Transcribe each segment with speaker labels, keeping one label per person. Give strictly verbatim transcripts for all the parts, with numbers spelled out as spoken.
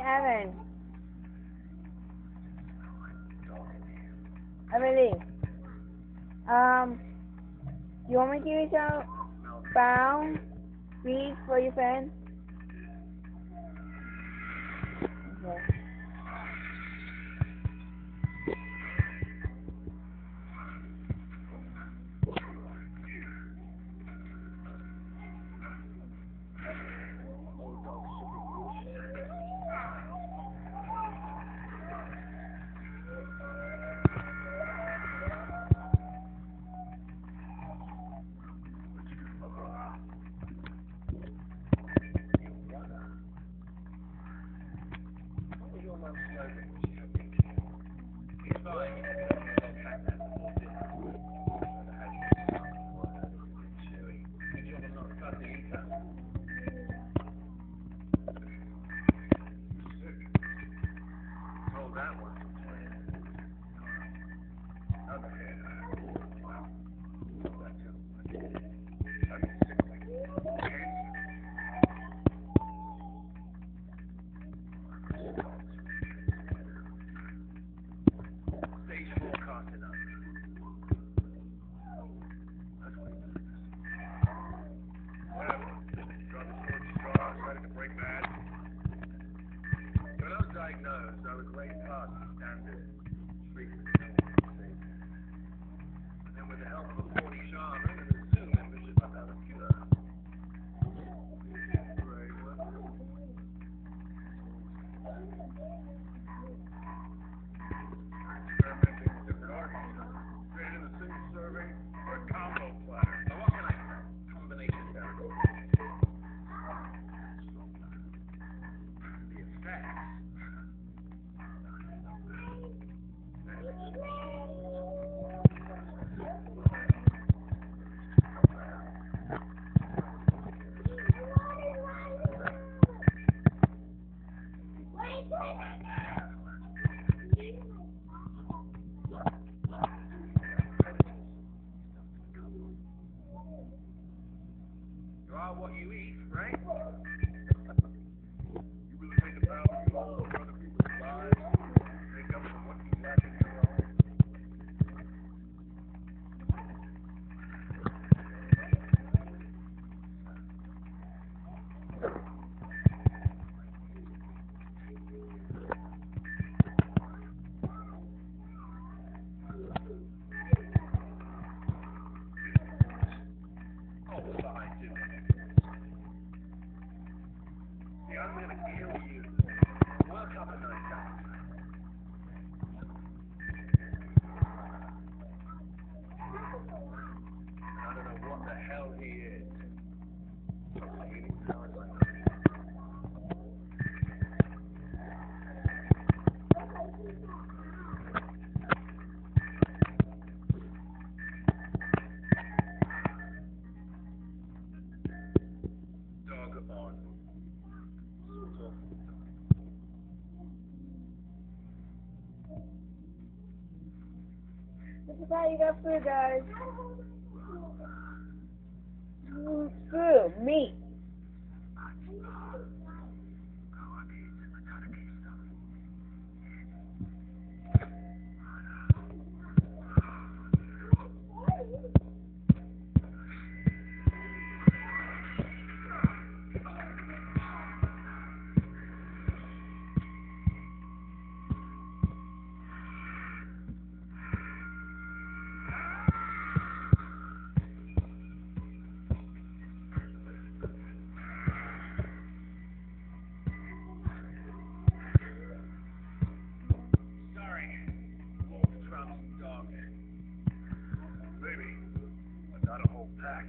Speaker 1: Evan. Emily. Um, you want me to give you some brown beads for your friend? Okay.
Speaker 2: What you eat, right? You really think about you all over other people's lives, make up for what you lack in your own. Oh, fine, dude. See, I'm gonna kill you. Work up a night time. I don't know what the hell he is. Probably eating powers like that. Dog on.
Speaker 1: This is how you got food, guys. Mm, food, meat.
Speaker 2: Maybe, but not a whole pack.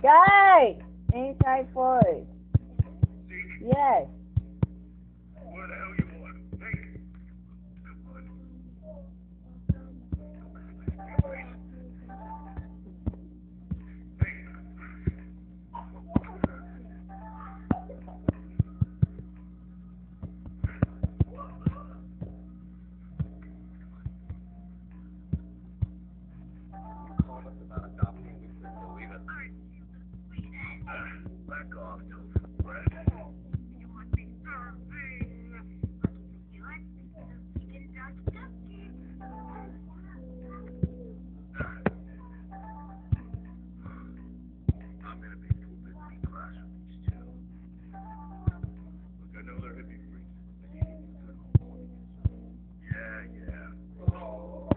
Speaker 1: Guys, inside first.
Speaker 2: See?
Speaker 1: Yes.
Speaker 2: What the hell you want? Hey! Come on. Hey! Called us about adopting. We couldn't believe it. Back off, tofu bread. You must be starving. I'm gonna be too busy to class with these two. Look, I know they're hippie freaks, but they need to be good home. Yeah, yeah. Oh.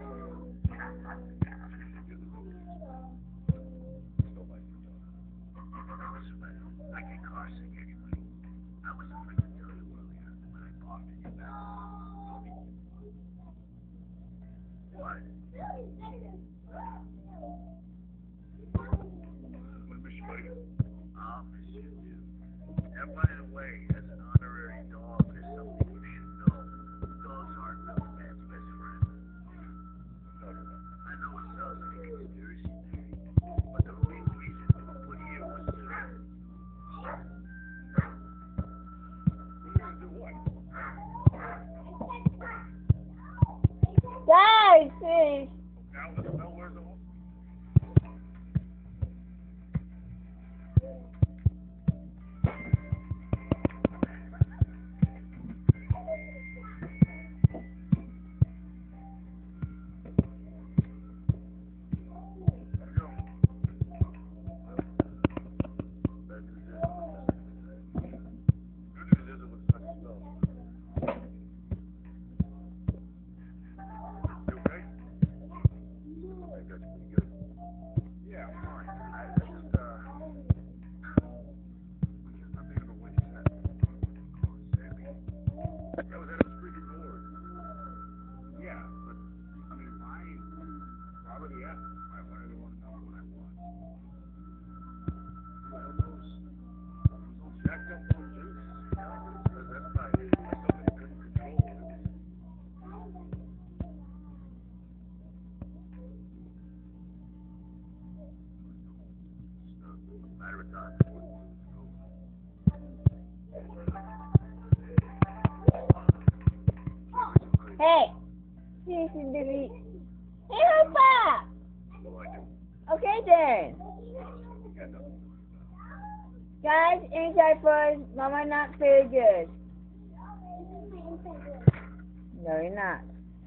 Speaker 2: Still like your dog. Listen, man, I get car sick anyway. I was afraid to tell you earlier when I popped in your back. What? I'm gonna miss you, buddy. I'll miss you too. And by the way, as an honorary dog, there's something you didn't know. Dogs aren't really man's best friend. I know it sounds like a conspiracy theory, but the real reason they were put here was to... To do what?
Speaker 1: Guys, please.
Speaker 2: Now the smell wears off?
Speaker 1: Hey. Please delete. Hey, Papa. Okay then. Guys, inside first. Mama not very good. No, you're not.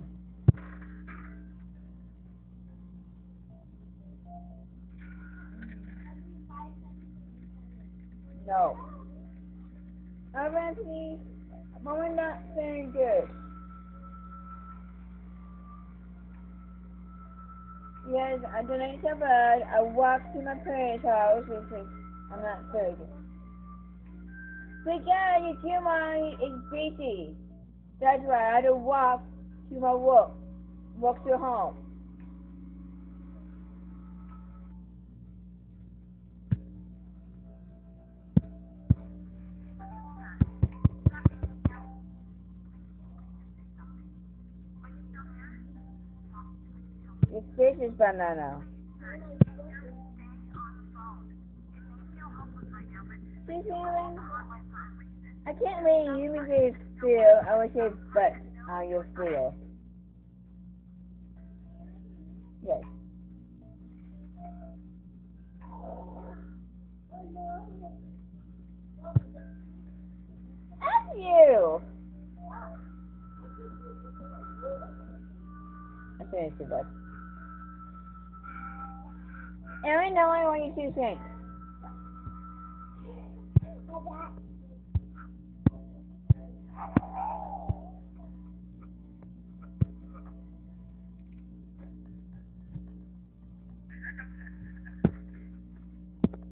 Speaker 1: No. Alright, please. Mama not very good. Yes, I donate a bird. I walk to my parents' house, which is I'm not very good. But yeah, you kill my it's busy. That's why I had to walk to my work. Walk to home. It's this is banana. See feeling? I can't really use it feel. I would say but how you feel. Yes. F you! I finished it, bud. And I know I want you to think.